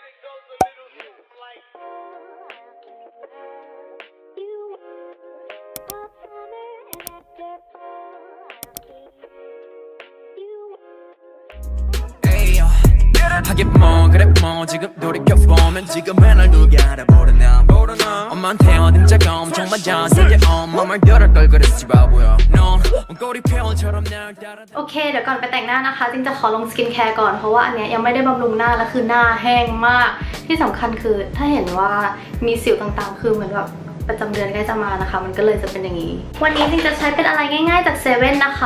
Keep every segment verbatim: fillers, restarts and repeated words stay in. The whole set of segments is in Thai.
하긴 뭐 그래 뭐 지금 돌이켜보면 지금의 날 누가 알아보려나 엄마한테 어딘 자가 엄청 맞아 세계 엄마 말 들을 걸 그랬지 바보야 넌 꼬리 표현처럼 날 따라 โอเคเดี๋ยวก่อนไปแต่งหน้านะคะจริงจะขอลงสกินแคร์ก่อนเพราะว่าอันเนี้ยยังไม่ได้บำรุงหน้าและคือหน้าแห้งมากที่สำคัญคือถ้าเห็นว่ามีสิวต่างๆคือเหมือนแบบประจำเดือนใกล้จะมานะคะมันก็เลยจะเป็นอย่างนี้วันนี้จริงจะใช้เป็นอะไรง่ายๆจากเซเว่นนะคะ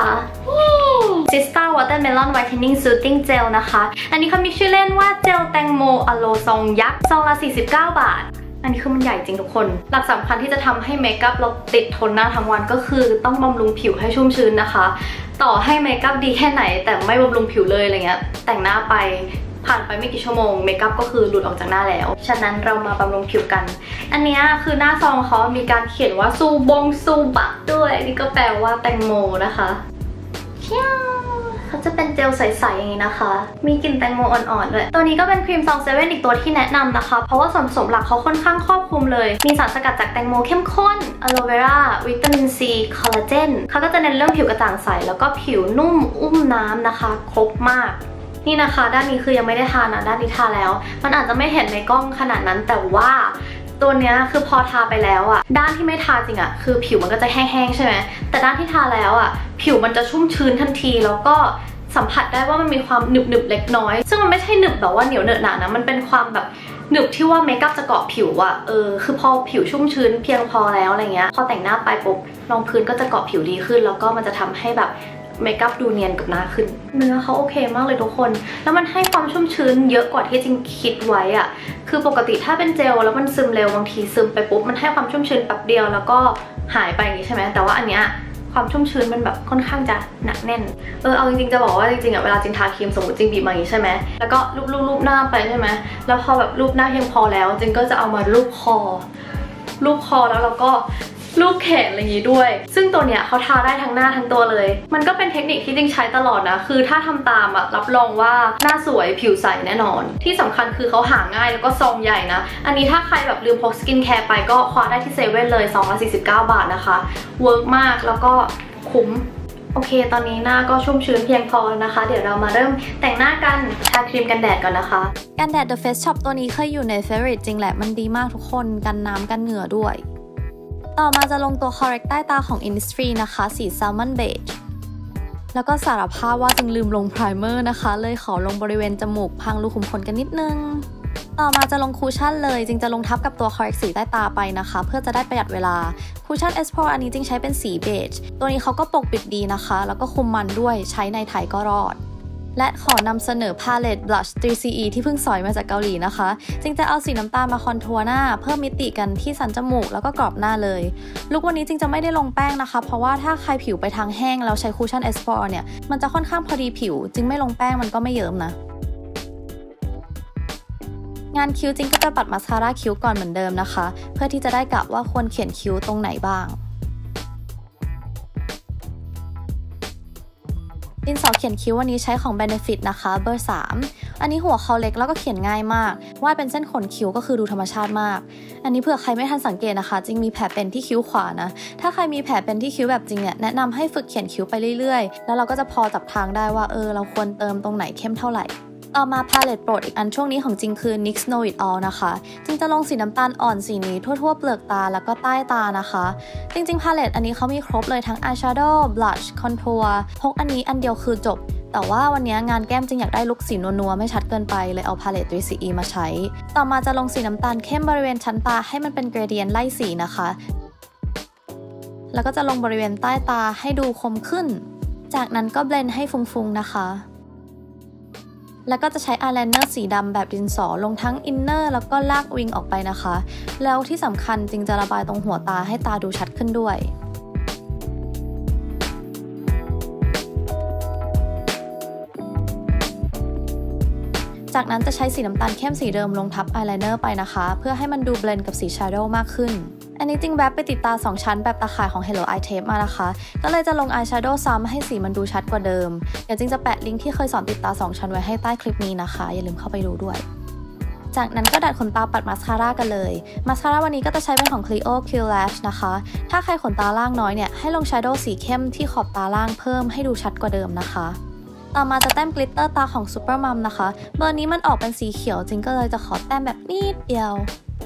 Sista Watermelon Whitening Soothing Gel นะคะอันนี้เขามีชื่อเล่นว่าเจลแตงโมอะโลซองยักษ์ซองละสี่สิบเก้าบาทอันนี้คือมันใหญ่จริงทุกคนหลักสำคัญที่จะทำให้เมคอัพเราติดทนหน้าทั้งวันก็คือต้องบำรุงผิวให้ชุ่มชื้นนะคะต่อให้เมคอัพดีแค่ไหนแต่ไม่บำรุงผิวเลยอะไรเงี้ยแต่งหน้าไปผ่านไปไม่กี่ชั่วโมงเมคอัพก็คือหลุดออกจากหน้าแล้วฉะนั้นเรามาบำรุงผิวกันอันนี้คือหน้าซองเขามีการเขียนว่าซูบงซูบักด้วยนี่ก็แปลว่าแตงโมนะคะเชี่ยวเขาจะเป็นเจลใสๆอย่างนี้นะคะมีกลิ่นแตงโมอ่อนๆด้วยตัวนี้ก็เป็นครีมซองเซเว่นอีกตัวที่แนะนำนะคะเพราะว่าส่วนผสมหลักเขาค่อนข้างครอบคลุมเลยมีสารสกัดจากแตงโมเข้มข้นอะโลเวราวิตามินซีคอลลาเจนเขาก็จะเน้นเรื่องผิวกระจ่างใสแล้วก็ผิวนุ่มอุ้มน้ำนะคะครบมากนี่นะคะด้านนี้คือยังไม่ได้ทานะด้านนี้ทาแล้วมันอาจจะไม่เห็นในกล้องขนาดนั้นแต่ว่าตัวเนี้ยคือพอทาไปแล้วอ่ะด้านที่ไม่ทาจริงอ่ะคือผิวมันก็จะแห้งๆใช่ไหมแต่ด้านที่ทาแล้วอ่ะผิวมันจะชุ่มชื้นทันทีแล้วก็สัมผัสได้ว่ามันมีความหนึบๆเล็กน้อยซึ่งมันไม่ใช่หนึบแบบว่าเหนียวเหนอะหนะนะมันเป็นความแบบหนึบที่ว่าเมคอัพจะเกาะผิวอ่ะเออคือพอผิวชุ่มชื้นเพียงพอแล้วอะไรเงี้ยพอแต่งหน้าไปปุ๊บรองพื้นก็จะเกาะผิวดีขึ้นแล้วก็มันจะทำให้แบบเมคอัพดูเนียนกับหน้าขึ้นเนื้อเขาโอเคมากเลยทุกคนแล้วมันให้ความชุ่มชื้นเยอะกว่าที่จริงคิดไว้อะคือปกติถ้าเป็นเจลแล้วมันซึมเร็วบางทีซึมไปปุ๊บมันให้ความชุ่มชื้นแป๊บเดียวแล้วก็หายไปอย่างนี้ใช่ไหมแต่ว่าอันเนี้ยความชุ่มชื้นมันแบบค่อนข้างจะหนักแน่นเออเอาจริงๆจะบอกว่าจริงๆอะเวลาจริงทาครีมสมมติจริงบีบมาอย่างนี้ใช่ไหมแล้วก็ลูบๆหน้าไปใช่ไหมแล้วพอแบบรูปหน้าเพียงพอแล้วจริงก็จะเอามาลูบคอลูบคอแล้วเราก็ลูบแขนอะไรอย่างนี้ด้วยซึ่งตัวเนี้ยเขาทาได้ทั้งหน้าทั้งตัวเลยมันก็เป็นเทคนิคที่จริงใช้ตลอดนะคือถ้าทำตามอะรับรองว่าหน้าสวยผิวใสแน่นอนที่สำคัญคือเขาหาง่ายแล้วก็ซองใหญ่นะอันนี้ถ้าใครแบบลืมพกสกินแคร์ไปก็คว้าได้ที่เซเว่นเลยซองละสี่สิบเก้าบาทนะคะเวิร์กมากแล้วก็คุ้มโอเคตอนนี้หน้าก็ชุ่มชื้นเพียงพอนะคะเดี๋ยวเรามาเริ่มแต่งหน้ากันทาครีมกันแดดก่อนนะคะกันแดด The Face Shop ตัวนี้เคยอยู่ใน Favorite จริงแหละมันดีมากทุกคนกันน้ำกันเหงื่อด้วยต่อมาจะลงตัว correct ใต้ตาของ Innisfree นะคะสี Salmon Beige แล้วก็สารภาพว่าจึงลืมลง primer นะคะเลยขอลงบริเวณจมูกพังรูขุมขนกันนิดนึงต่อมาจะลงคูชั่นเลยจึงจะลงทับกับตัว correct สีใต้ตาไปนะคะเพื่อจะได้ประหยัดเวลาคูชั่น Esport อันนี้จึงใช้เป็นสี beige ตัวนี้เขาก็ปกปิดดีนะคะแล้วก็คุมมันด้วยใช้ในไทยก็รอดและขอนำเสนอ Palette Blush ทรี ซี อี ที่เพิ่งสอยมาจากเกาหลีนะคะจึงจะเอาสีน้ำตาลมาคอนทัวร์หน้าเพิ่มมิติกันที่สันจมูกแล้วก็กรอบหน้าเลยลุควันนี้จึงจะไม่ได้ลงแป้งนะคะเพราะว่าถ้าใครผิวไปทางแห้งแล้วใช้คูชั่น Esport เนี่ยมันจะค่อนข้างพอดีผิวจึงไม่ลงแป้งมันก็ไม่เยิ้มนะงานคิ้วจริงก็จะปัดมาสคาร่าคิ้วก่อนเหมือนเดิมนะคะเพื่อที่จะได้กะว่าควรเขียนคิ้วตรงไหนบ้างดินสอเขียนคิ้ววันนี้ใช้ของ Benefit นะคะเบอร์สามอันนี้หัวเขาเล็กแล้วก็เขียนง่ายมากวาดเป็นเส้นขนคิ้วก็คือดูธรรมชาติมากอันนี้เผื่อใครไม่ทันสังเกตนะคะจริงมีแผลเป็นที่คิ้วขวานะถ้าใครมีแผลเป็นที่คิ้วแบบจริงเนี่ยแนะนำให้ฝึกเขียนคิ้วไปเรื่อยๆแล้วเราก็จะพอจับทางได้ว่าเออเราควรเติมตรงไหนเข้มเท่าไหร่ต่อมา Palette โปรดอีกอันช่วงนี้ของจริงคือ นิก Know It All นะคะจึงจะลงสีน้ำตาลอ่อนสีนี้ทั่วๆเปลือกตาแล้วก็ใต้ตานะคะจริงๆ Palette อันนี้เขามีครบเลยทั้ง Eyeshadow Blush Contour พกอันนี้อันเดียวคือจบแต่ว่าวันนี้งานแก้มจึงอยากได้ลุคสีนัวๆไม่ชัดเกินไปเลยเอา Palette ทรี ซี อี มาใช้ต่อมาจะลงสีน้ำตาลเข้มบริเวณชั้นตาให้มันเป็นเกรเดียนไล่สีนะคะแล้วก็จะลงบริเวณใต้ตาให้ดูคมขึ้นจากนั้นก็เบลนด์ให้ฟุ้งๆนะคะแล้วก็จะใช้อายไลเนอร์สีดำแบบดินสอลงทั้งอินเนอร์แล้วก็ลากวิงออกไปนะคะแล้วที่สำคัญจึงจะระบายตรงหัวตาให้ตาดูชัดขึ้นด้วยจากนั้นจะใช้สีน้ำตาลเข้มสีเดิมลงทับอายไลเนอร์ไปนะคะเพื่อให้มันดูเบลนด์กับสีแชโดว์มากขึ้นอันนี้จริงแวบไปติดตาสองชั้นแบบตาข่ายของ Hello Eye Tape มานะคะก็เลยจะลงอายแชโดว์ซ้ำให้สีมันดูชัดกว่าเดิมเดี๋ยวจริงจะแปะลิงก์ที่เคยสอนติดตาสองชั้นไว้ให้ใต้คลิปนี้นะคะอย่าลืมเข้าไปดูด้วยจากนั้นก็ดัดขนตาปัดมาสคาร่ากันเลยมาสคาร่าวันนี้ก็จะใช้เป็นของ Clio Q Lash นะคะถ้าใครขนตาล่างน้อยเนี่ยให้ลง Shadow สีเข้มที่ขอบตาล่างเพิ่มให้ดูชัดกว่าเดิมนะคะต่อมาจะแต้มกลิตเตอร์ตาของ Super Mom นะคะเบอร์นี้มันออกเป็นสีเขียวจริงก็เลยจะขอแต้มแบบนิดเดียว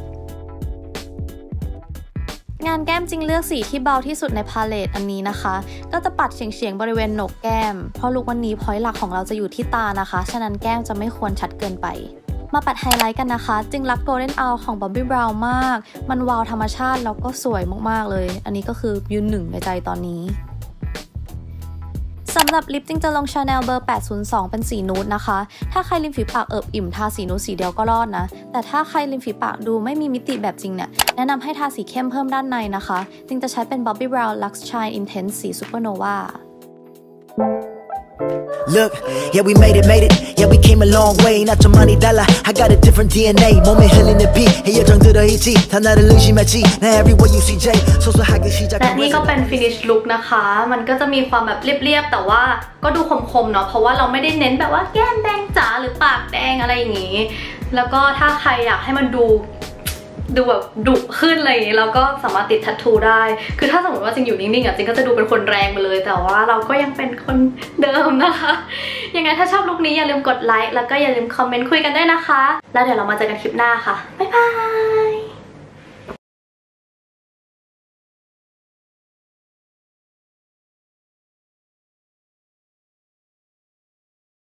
งานแก้มจริงเลือกสีที่เบาที่สุดในพาเลตอันนี้นะคะก็จะปัดเฉียงๆบริเวณโหนกแก้มเพราะลุควันนี้พอยต์หลักของเราจะอยู่ที่ตานะคะฉะนั้นแก้มจะไม่ควรชัดเกินไปมาปัดไฮไลท์กันนะคะจริงรัก Golden Owl ของ Bobbi Brown มากมันวาวธรรมชาติแล้วก็สวยมากๆเลยอันนี้ก็คือยืนหนึ่งในใจตอนนี้สำหรับลิปจริงจะลง Chanel เบอร์แปดศูนย์สองเป็นสีนูดนะคะถ้าใครริมฝีปากเอิบอิ่มทาสีนูดสีเดียวก็รอดนะแต่ถ้าใครริมฝีปากดูไม่มีมิติแบบจริงเนี่ยแนะนำให้ทาสีเข้มเพิ่มด้านในนะคะจริงจะใช้เป็น Bobbi Brown Lux Shine Intense สี Supernova Look, yeah we made it, made it. Yeah we came a long way. not 좀 많이 달라. I got a different D N A. 몸에 흘리는 비. 이 여정 들어있지. 다 나를 의심했지. 나 everywhere you see J. 소소하게 시작. และนี่ก็เป็น finish look นะคะมันก็จะมีความแบบเรียบๆแต่ว่าก็ดูคมๆเนาะเพราะว่าเราไม่ได้เน้นแบบว่าแก้มแดงจ๋าหรือปากแดงอะไรอย่างงี้แล้วก็ถ้าใครอยากให้มันดูดูแบบดุขึ้นอะไรอย่างนี้เราก็สามารถติดทัตทูได้คือถ้าสมมติว่าจริงอยู่นิ่งๆอ่ะจริงก็จะดูเป็นคนแรงไปเลยแต่ว่าเราก็ยังเป็นคนเดิมนะคะยังไงถ้าชอบลุคนี้อย่าลืมกดไลค์แล้วก็อย่าลืมคอมเมนต์คุยกันด้วยนะคะแล้วเดี๋ยวเรามาเจอกันคลิปหน้าค่ะบ๊ายบาย